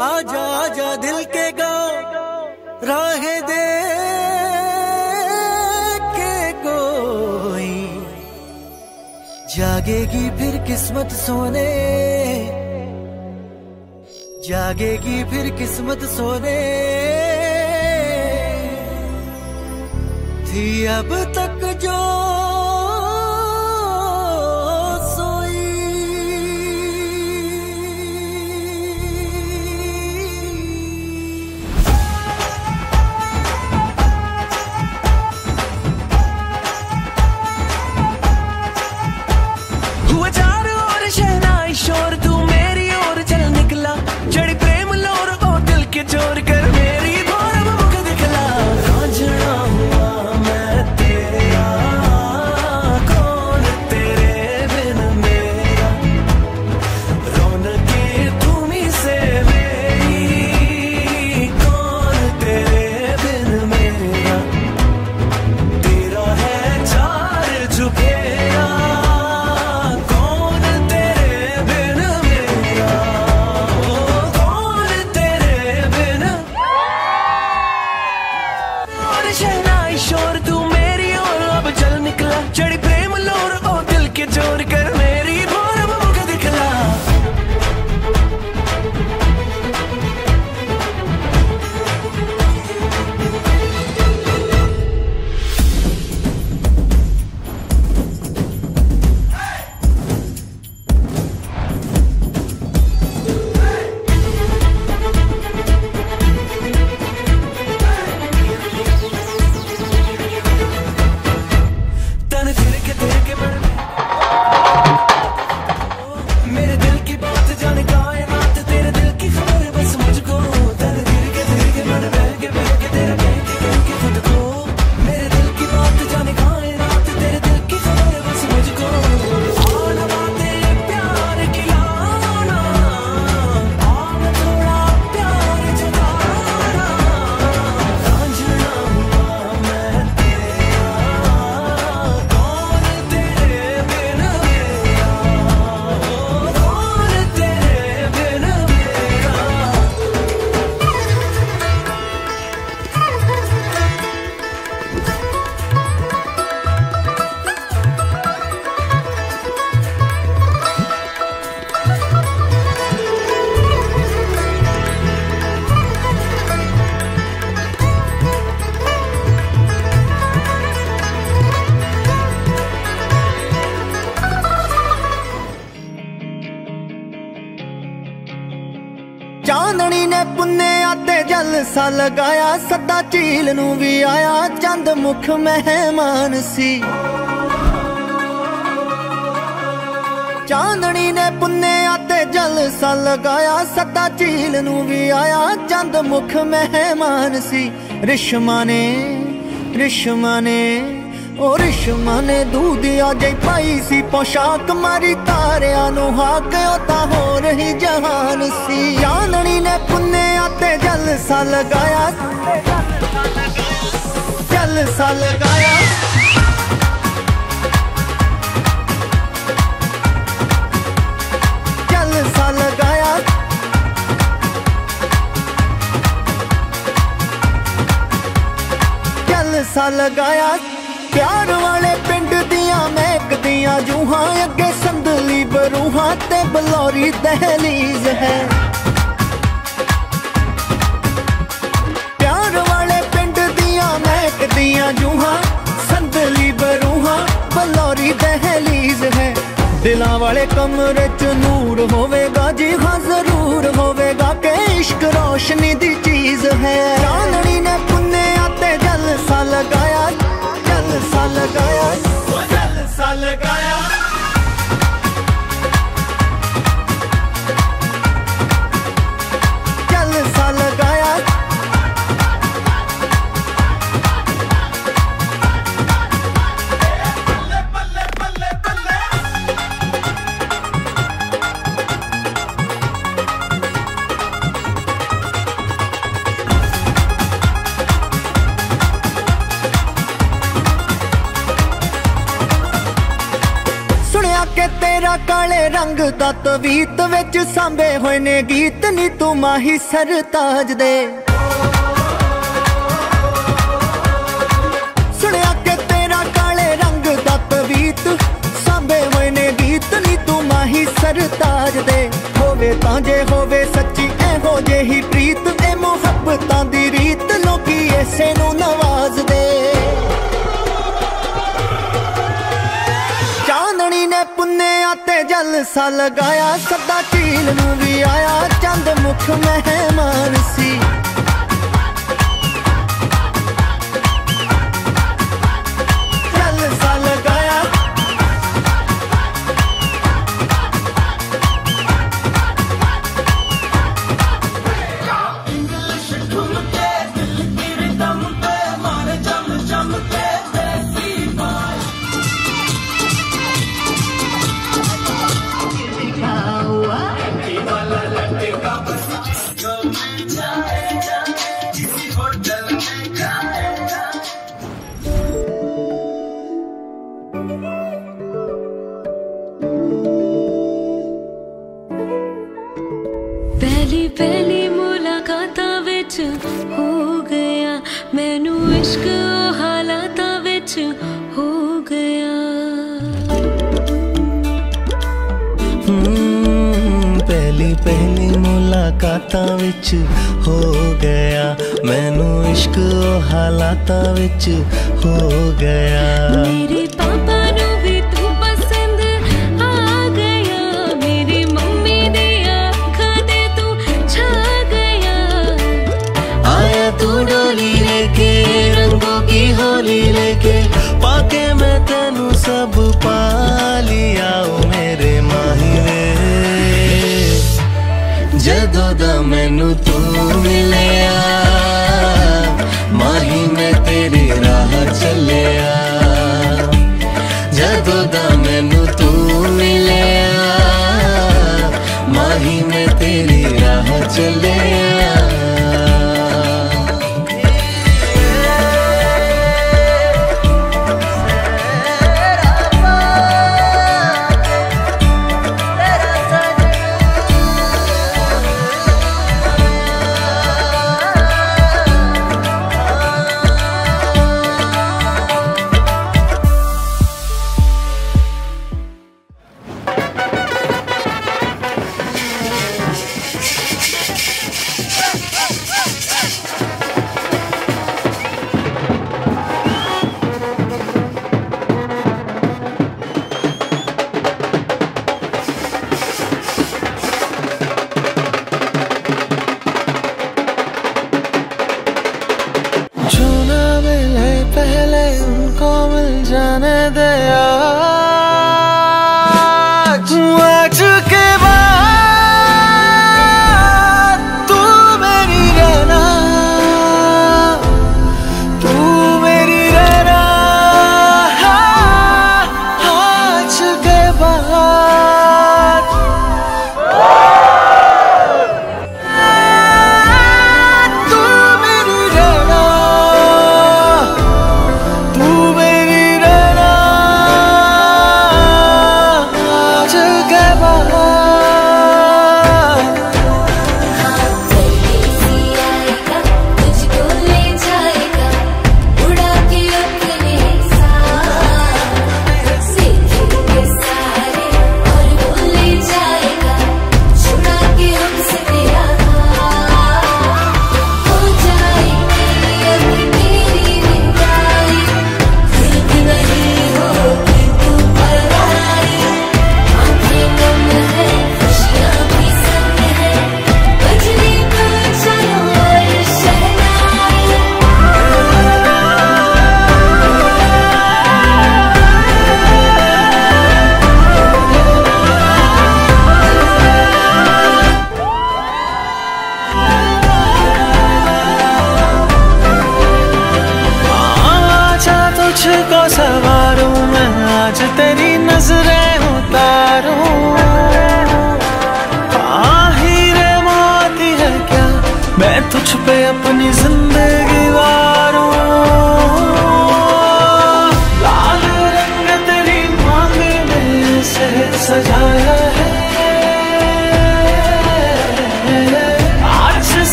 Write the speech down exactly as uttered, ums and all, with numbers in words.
आजा आजा दिल के गाँव राह दे के कोई जागेगी फिर किस्मत सोने, जागेगी फिर किस्मत सोने थी अब तक जो शोर तू मेरी ओर चल निकला, चढ़ी प्रेम लोर ओ दिल के चोर कर मेरी भोर मुख दिखला। रांझना हुआ मैं तेरा, कौन तेरे बिन मेरा, रौनकें तुम्हीं से मेरी, कौन तेरे बिन मेरा, तेरा है चार चुफेरा, शोर तू मेरी ओर अब चल निकला, चढ़ी प्रेम लोर ओ दिल के चोर कर मेरी भोर मुख दिखला। मेरे दिल की बात जाने कायनात, तेरे दिल की खबर बस मुझको, तेरे दिल के दिल के मन बह के बह के तेरा कह के कह के खुद को। मेरे दिल की बात जाने कायनात, तेरे दिल की खबर बस मुझको। आना बातें प्यार की आना, आना थोड़ा प्यार जताना। रांझना हुआ मैं तेरा, कौन तेरे बिन मेरा, चांदनी ने पुन्नेया ते जलसा लगाया, सदा झील नू भी आया, चंद मुख मेहमान सी। चांदनी ने पुन्नेया ते जलसा लगाया, सदा झील नू भी आया, चंद मुख मेहमान सी। रिश्मा ने रिश्मा ने ओ रिश्मा ने दूधिया जई पाई सी पोशाक, मारी तारिया नू हाक ओ ता हो रही जहान सी। चांदनी ने पुन्नेया ते जलसा लगाया, जलसा लगाया, जलसा लगाया, जलसा लगाया। प्यार वाले पिंड दिया महकदियां जूहां, अगे संदली बरूहां ते बलौरी दहलीज है। प्यार वाले पिंड दिया महकदियां जूहां, संदली बरूहां बलौरी दहलीज है। दिलां वाले कमरे च नूर होवेगा जी हाँ जरूर होवेगा, के इश्क रोशनी दी चीज है। चांदनी ने पुन्नेया ते जलसा लगाया, जलसा लगाया, जलसा लगाया, जलसा लगाया। तेरा काले रंग दा तवीत विच सांभे होए ने गीत नी तू माही सरताज दे। सुनिया के तेरा काले रंग दा तवीत सांभे होए ने गीत नी तू माही सरताज दे। होवे तां जे होवे सच्ची एहो जेही प्रीत ए मुहब्बतां दी रीत लोकी ऐसे नू नवाज दे। चांदनी ने पुन्नेया ते जलसा लगाया सदा झील नू भी आया चंद मुख मेहमान सी। जलसा लगाया पहली पहली मुलाकातां विच हो गया मैनू इश्क हालातां विच हो गया। पहली पहली मुलाकातां विच हो गया मैनू इश्क हालातां विच हो गया। मेरे पापा नू भी तू पसंद आ गया मेरी मम्मी दी आँखां ते तू छा गया। आया तू डोली लेके रंगों की होली लेके पाके मैं तेनू सब पा लिया ओ मेरे माही वे। जदों दा मैनू तू मिलिया माही मैं तेरी राह चलिया। जदों दा मैनू तू मिलिया माही मैं तेरी राह चलिया।